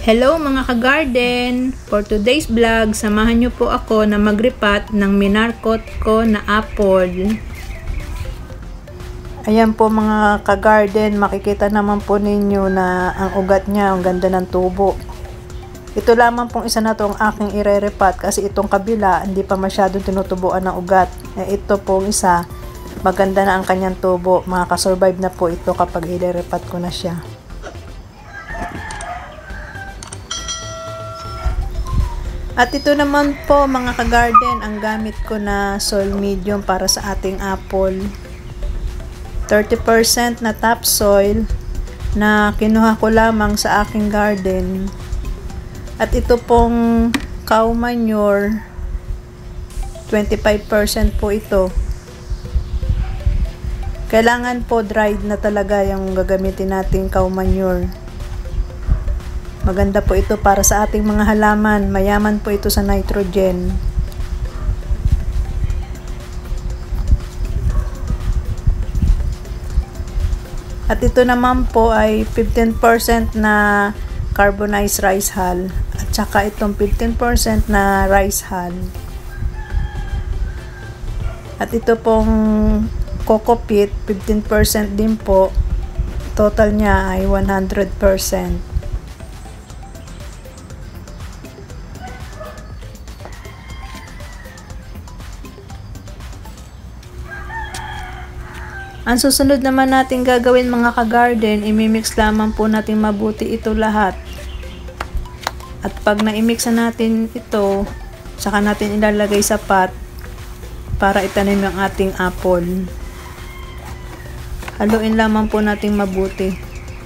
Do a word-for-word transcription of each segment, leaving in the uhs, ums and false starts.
Hello mga ka-garden! For today's vlog, samahan niyo po ako na magripat ng minarkot ko na apple. Ayan po mga ka-garden, makikita naman po ninyo na ang ugat niya, ang ganda ng tubo. Ito lamang pong isa na to ang aking ire-repat kasi itong kabila hindi pa masyadong tinutubuan ng ugat. Eh, ito pong isa, maganda na ang kanyang tubo. Makakasurvive na po ito kapag ire-repat ko na siya. At ito naman po mga ka-garden, ang gamit ko na soil medium para sa ating apple. thirty percent na topsoil na kinuha ko lamang sa aking garden. At ito pong cow manure, twenty-five percent po ito. Kailangan po dried na talaga yung gagamitin nating cow manure. Maganda po ito para sa ating mga halaman. Mayaman po ito sa nitrogen. At ito naman po ay fifteen percent na carbonized rice hull. At saka itong fifteen percent na rice hull. At ito pong coco peat, fifteen percent din po. Total niya ay one hundred percent. Ang susunod naman natin gagawin mga ka-garden, imimix lamang po natin mabuti ito lahat. At pag na-imix na natin ito, saka natin ilalagay sa pot para itanim yung ating apple. Haluin lamang po natin mabuti.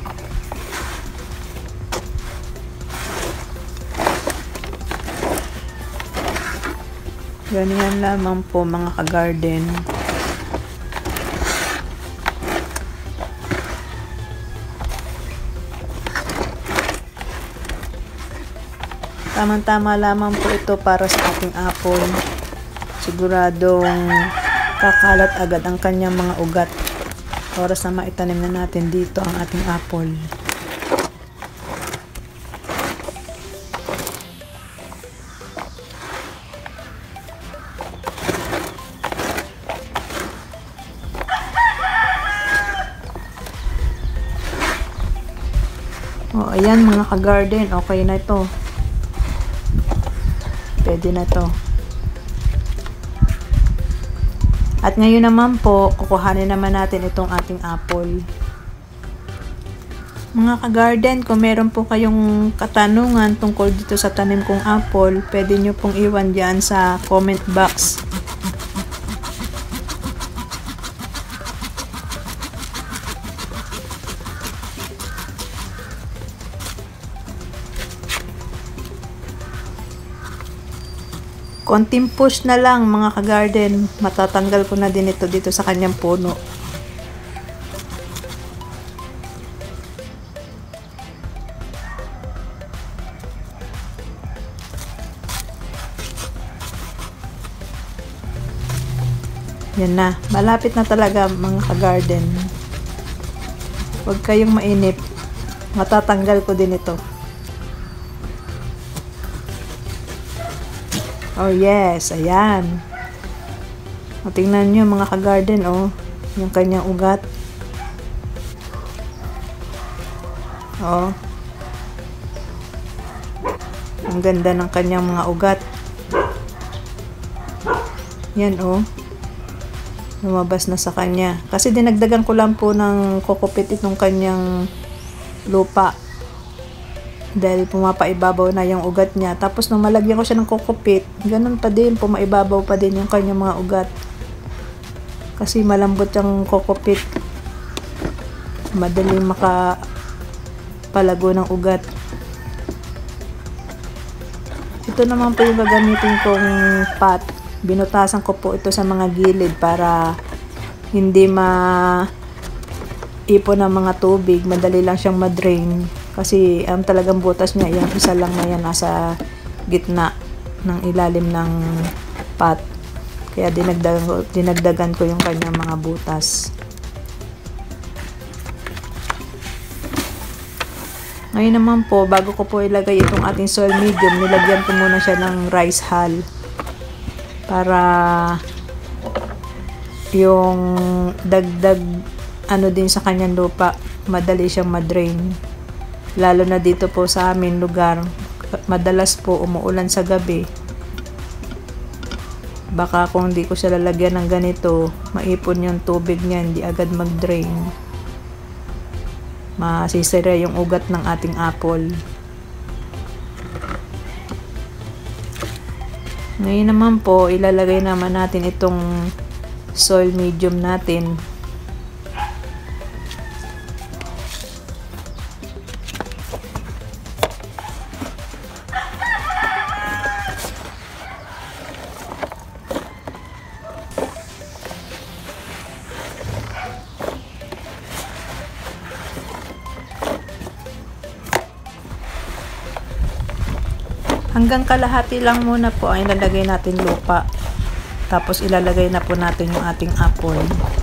Ganyan lamang po mga ka-garden. Tamang-tama lamang po ito para sa ating apple. Siguradong kakalat agad ang kanyang mga ugat. Oras na maitanim na natin dito ang ating apple. O, ayan mga ka-garden, okay na ito. Pwede na to. At ngayon naman po, kukuhanin naman natin itong ating apple. Mga ka-garden, kung meron po kayong katanungan tungkol dito sa tanim kong apple, pwede nyo pong iwan dyan sa comment box. Konting push na lang mga ka-garden, matatanggal ko na din ito dito sa kanyang puno. Yan na, malapit na talaga mga ka-garden. Huwag kayong mainip, matatanggal ko din ito. Oh yes, ayan. O, tingnan nyo mga ka-garden, oh. Yung kanyang ugat. Oh. Ang ganda ng kanyang mga ugat. Yan, oh. Lumabas na sa kanya. Kasi dinagdagan ko lang po ng coco peat itong kanyang lupa. Dahil pumapaibabaw na yung ugat niya. Tapos nung malagyan ko siya ng coco peat, ganun pa din, pumaibabaw pa din yung kanyang mga ugat. Kasi malambot yung coco peat. Madaling makapalago ng ugat. Ito naman po yung gagamitin kong pot. Binutasan ko po ito sa mga gilid para hindi ma ipon ng mga tubig. Madali lang siyang madrain. Kasi ang um, talagang butas niya, yung isa lang na yan nasa gitna ng ilalim ng pot. Kaya dinagdagan, dinagdagan ko yung kanyang mga butas. Ngayon naman po, bago ko po ilagay itong ating soil medium, nilagyan ko muna siya ng rice hull para yung dagdag ano din sa kanyang lupa, madali siyang madrain. Lalo na dito po sa amin lugar, madalas po umuulan sa gabi. Baka kung hindi ko siya lalagyan ng ganito, maipon yung tubig niya, hindi agad mag-drain. Masisira yung ugat ng ating apple. Ngayon naman po, ilalagay naman natin itong soil medium natin. Hanggang kalahati lang muna po ang ilalagay natin lupa. Tapos ilalagay na po natin yung ating apple.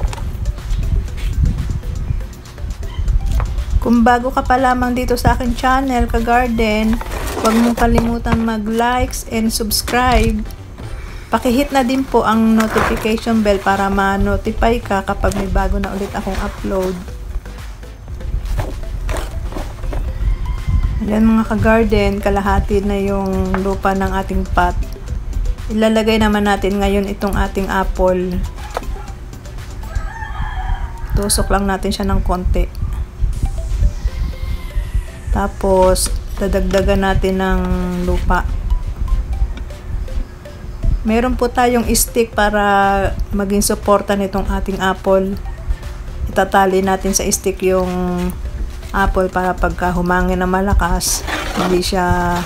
Kung bago ka pa lamang dito sa aking channel, Ka-Garden, huwag mong kalimutan mag-likes and subscribe. Pakihit na din po ang notification bell para ma-notify ka kapag may bago na ulit akong upload. Ayan mga ka-garden, kalahati na yung lupa ng ating pot. Ilalagay naman natin ngayon itong ating apple. Tusok lang natin siya ng konti. Tapos, dadagdagan natin ng lupa. Meron po tayong stick para maging suporta nitong ating apple. Itatali natin sa stick yung apple para pagka humangin na malakas, hindi siya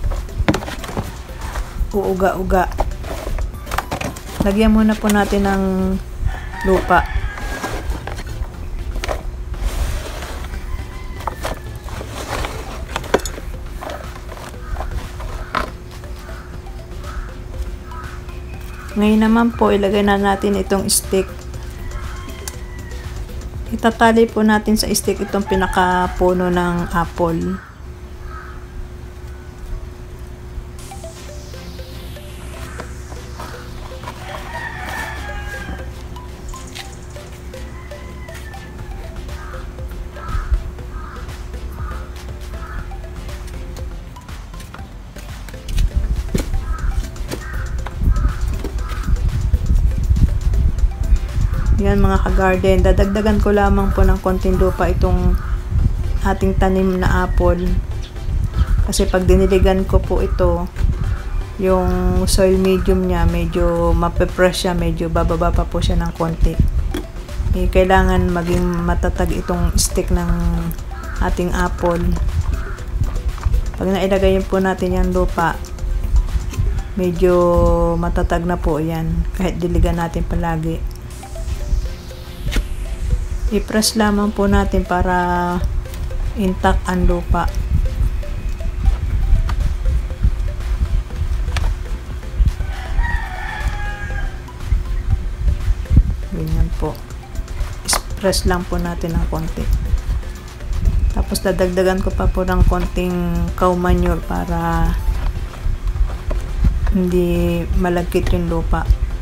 uuga-uga. Lagyan muna po natin ng lupa. Ngayon naman po, ilagay na natin itong stick. Itatali po natin sa stick itong pinakapuno ng apple. Yan mga ka-garden, dadagdagan ko lamang po ng konting lupa itong ating tanim na apple. Kasi pag diniligan ko po ito, yung soil medium niya, medyo mape-press siya, medyo bababa pa po siya ng konti. Eh, kailangan maging matatag itong stick ng ating apple. Pag nailagay po natin yung lupa, medyo matatag na po yan, kahit diligan natin palagi. I-press lamang po natin para intact ang lupa. Ganyan po. I-press lang po natin ng konti. Tapos dadagdagan ko pa po ng konting cow manure para hindi malagkit yung lupa.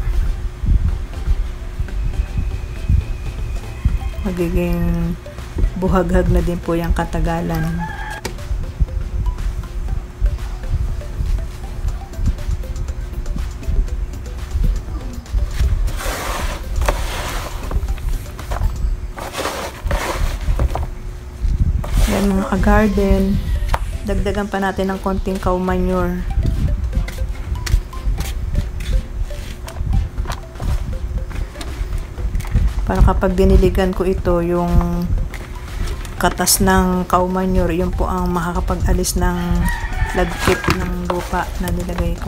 Magiging buhaghag na din po yung katagalan. Yan mga ka-garden, dagdagan pa natin ng konting cow manure. Para kapag diniligan ko ito, yung katas ng cow manure, yun po ang makakapag-alis ng lagkit ng lupa na nilagay ko.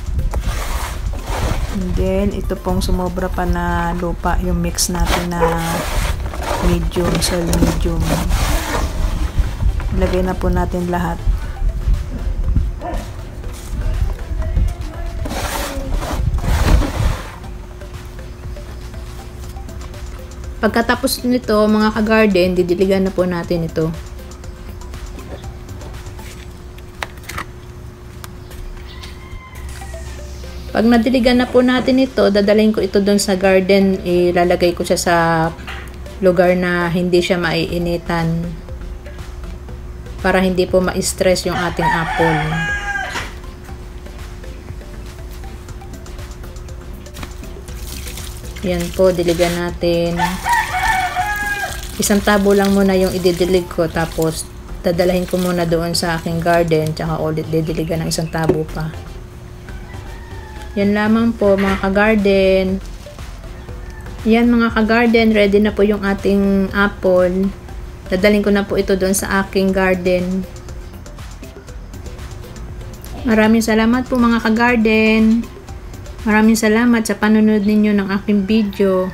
And then, ito pong sumobra pa na lupa, yung mix natin na medium, soil medium. Ilagay na po natin lahat. Pagkatapos nito, mga ka-garden, didiligan na po natin ito. Pag nadiligan na po natin ito, dadalhin ko ito doon sa garden. Ilalagay ko siya sa lugar na hindi siya maiinitan para hindi po ma-stress yung ating apple. Yan po, diligan natin. Isang tabo lang muna yung ididilig ko, tapos dadalahin ko muna doon sa aking garden, tsaka ulit didiligan ng isang tabo pa. Yan lamang po mga ka-garden. Yan mga ka-garden, ready na po yung ating apple. Dadalhin ko na po ito doon sa aking garden. Maraming salamat po mga ka-garden. Maraming salamat sa panonood ninyo ng aking video.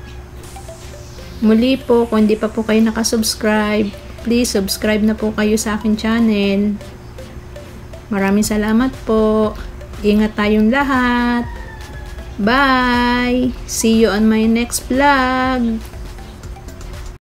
Muli po, kung hindi pa po kayo nakasubscribe, please subscribe na po kayo sa aking channel. Maraming salamat po. Ingat tayong lahat. Bye! See you on my next vlog.